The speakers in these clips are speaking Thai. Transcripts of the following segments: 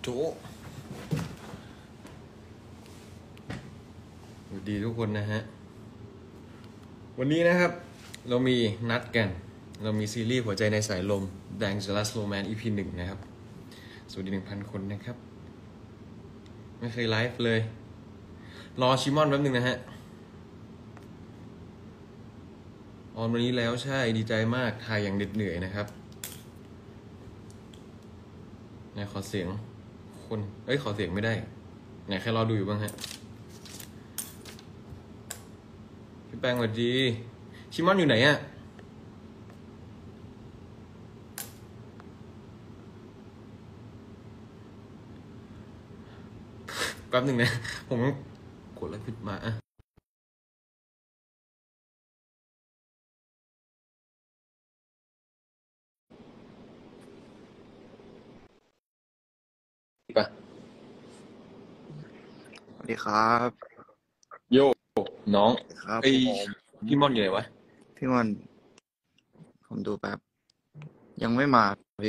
โจสวัสดีทุกคนนะฮะวันนี้นะครับเรามีนัดกันเรามีซีรีส์หัวใจในสายลม Dangerous Romance EP 1นะครับสวัสดี 1,000 คนนะครับไม่เคยไลฟ์เลยรอชิมอนแป๊บนึงนะฮะออนวันนี้แล้วใช่ดีใจมากถ่ายอย่างเหน็ดเหนื่อยนะครับไหนขอเสียงคนขอเสียงไม่ได้ไหนใครรอดูอยู่บ้างฮะพี่แป้งสวัสดีชิมอนอยู่ไหนอะแป๊บหนึ่งนะผมกดแล้วขึ้นมาอะปะสวัสดีครับโยน้องครับพี่มอนอยู่ไหนวะพี่มันผมดูแป๊บยังไม่มาพี่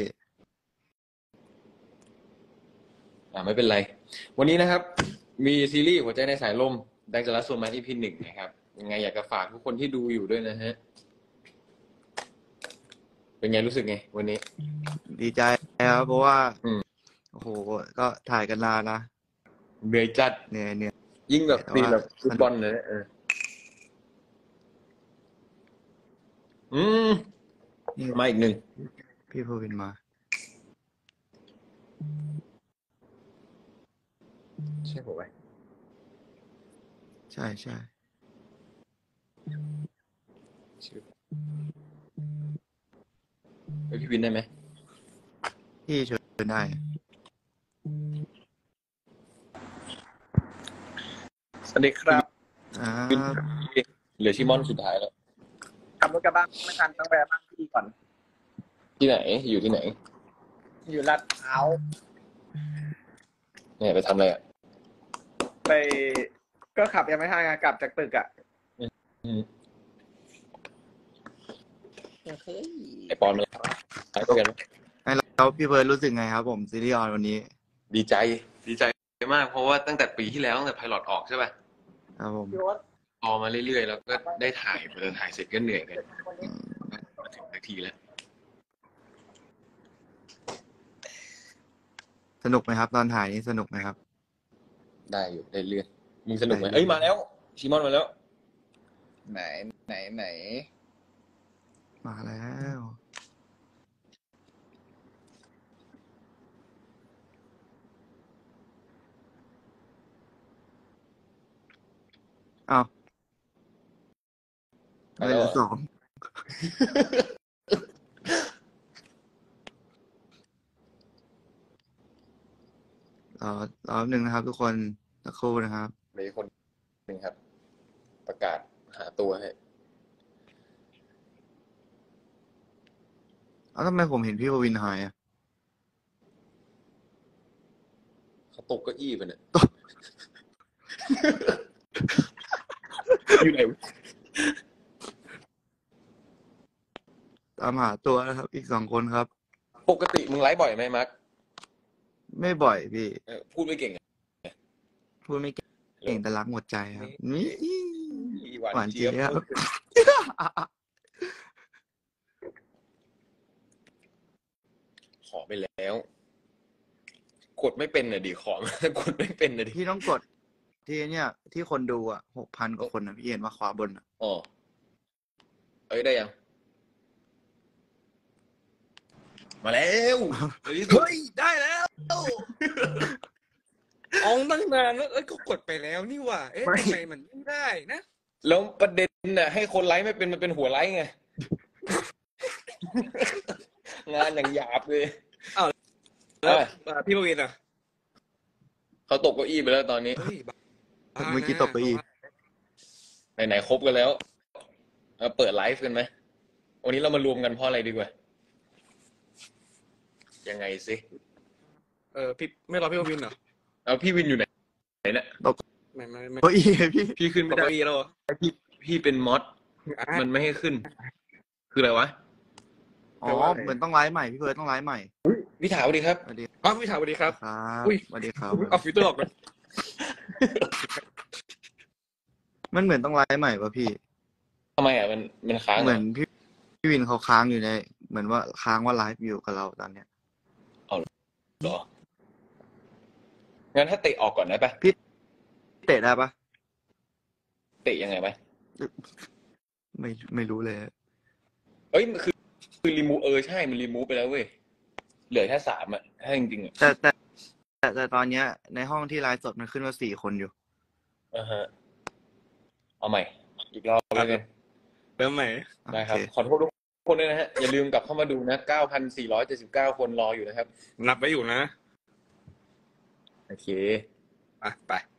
ไม่เป็นไรวันนี้นะครับมีซีรีส์หัวใจในสายลม Dangerous Romance EP 1นะครับยังไงอยากจะฝากทุกคนที่ดูอยู่ด้วยนะฮะเป็นไงรู้สึกไงวันนี้ดีใจครับเพราะว่าโอ้โหก็ถ่ายกันนานนะเหนื่อยจัดเนี่ยยิ่งแบบตีแบบฟุตบอลเลยมาอีกหนึ่งพี่ภูวินมาใช่ผมไหมใช่พี่วินได้ไหมพี่เชิญได้สวัสดีครับครับเหลือชิมอนสุดท้ายแล้วขับรถกลับบ้านไม่ทันต้องแวะบ้านพี่ก่อนที่ไหนอยู่ที่ไหนอยู่ลาดพร้าวเนี่ยไปทำอะไรอ่ะไปก็ขับยังไม่ทันไงกลับจากตึกอ่ะไอปอนมาไอ้กันแล้วพี่เบิร์ดรู้สึกไงครับผมซีรีส์ออนวันนี้ดีใจมากเพราะว่าตั้งแต่ปีที่แล้วตั้งแต่ไพลอตออกใช่ป่ะครับผมพอมาเรื่อยๆแล้วก็ได้ถ่ายพอถ่ายเสร็จก็เหนื่อยกันมาถึงนาทีแล้วสนุกไหมครับตอนถ่ายนี้สนุกไหมครับได้อยู่ได้เรื่อยมึงสนุกไหมมาแล้วชิมอนมาแล้วไหนมาแล้วอ้าวไม่เหลือ2รอบหนึ่งนะครับทุกคนสักครู่นะครับมีคนหนึ่งครับประกาศหาตัวให้ทำไมผมเห็นพี่ภูวินหายอ่ะเขาตกเก้าอี้ไปเนี่ยอยู่ไหนตามหาตัวนะครับ อีก2 คนครับปกติมึงไลฟ์บ่อยไหมมาร์คไม่บ่อยพี่พูดไม่เก่งพูดไม่เก่งแต่รักหมดใจครับนี่หวานเจี๊ยบขอไปแล้วกดไม่เป็นน่ะดิขอกดไม่เป็นน่ะดิพี่ต้องกดที่เนี่ยที่คนดูอ่ะ6,000 กว่าคนนะพี่เห็นว่าขวาบนอ๋อได้ยังมาแล้วเฮ้ยได้แล้วอองตั้งนานแล้วก็กดไปแล้วนี่หว่าทำไมมันไม่ได้นะแล้วประเด็นน่ะให้คนไลฟ์ไม่เป็นมันเป็นหัวไลฟ์ไงงานอย่างหยาบเลยแล้วพี่ประวินอ่ะเขาตกเก้าอี้ไปแล้วตอนนี้เมื่อกี้ตกไปอีกไหนครบกันแล้วเปิดไลฟ์กันไหมวันนี้เรามารวมกันเพราะอะไรดีกว่ายังไงสิพี่ไม่รอพี่ประวินเหรอพี่วินอยู่ไหนเนี่ยตกไม่เก้าอี้พี่ขึ้นไม่ได้แล้วพี่เป็นมอสมันไม่ให้ขึ้นคืออะไรวะอ๋อเหมือนต้องไลฟ์ใหม่พี่เพิร์ดต้องไลฟ์ใหม่พี่ถามดีครับอ๋อพี่ถามสวัสดีครับครับอุ้ยสวัสดีครับเอาฟิลเตอร์ออกก่อนมันเหมือนต้องไลฟ์ใหม่ป่ะพี่ทำไมอ่ะมันค้างเหมือนพี่วินเขาค้างอยู่ใน เหมือนว่าค้างว่าไลฟ์อยู่กับเราตอนเนี้ยเหรองั้นถ้าเตะออกก่อนได้ปะเตะได้ปะเตะยังไงไหมไม่รู้เลยเอ้ยมันคือรีมูใช่มันรีมูไปแล้วเว้ยเหลือแค่3อ่ะถ้าจริงๆอ่ะแต่ตอนเนี้ย ในห้องที่ไลฟ์สดมันขึ้นว่า4 คนอยู่ฮะเอาใหม่อีกรอบแล้วกันเริ่มใหม่ได้ครับโอเคขอโทษทุกคนด้วยนะฮะอย่าลืมกลับเข้ามาดูนะ 9,479 คนรออยู่นะครับนับไว้อยู่นะโอเคไป